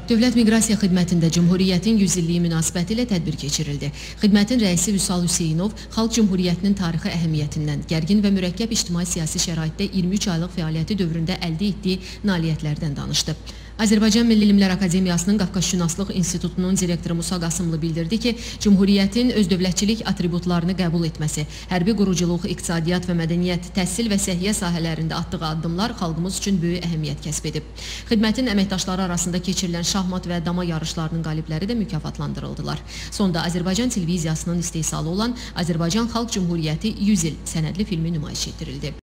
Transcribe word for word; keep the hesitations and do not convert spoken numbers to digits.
Dövlət Miqrasiya Xidmətində Cümhuriyyətin yüz illiyi münasibəti ilə tədbir keçirildi. Xidmətin rəisi Vüsal Hüseynov Xalq Cümhuriyyətinin tarixi əhəmiyyətindən, gərgin və mürəkkəb ictimai-siyasi şəraitdə iyirmi üç aylıq fəaliyyəti dövründə əldə etdiyi nailiyyətlərdən danışdı. Azərbaycan Milli Elmlər Akademiyasının Qafqazşünaslıq İnstitutunun direktoru Musa Qasımlı bildirdi ki, Cümhuriyyətin öz dövlətçilik atributlarını qəbul etməsi, hərbi quruculuq, iqtisadiyyat və mədəniyyət, təhsil və səhiyyə sahələrində atdığı addımlar xalqımız üçün böyük əhəmiyyət kəsb edib. Xidmətin əməkdaşları arasında keçirilən şahmat və dama yarışlarının qalibləri də mükafatlandırıldılar. Sonda Azərbaycan televiziyasının istehsalı olan Azərbaycan Xalq Cümhuriyyəti yüz il sənədli filmi nümayiş etdirildi.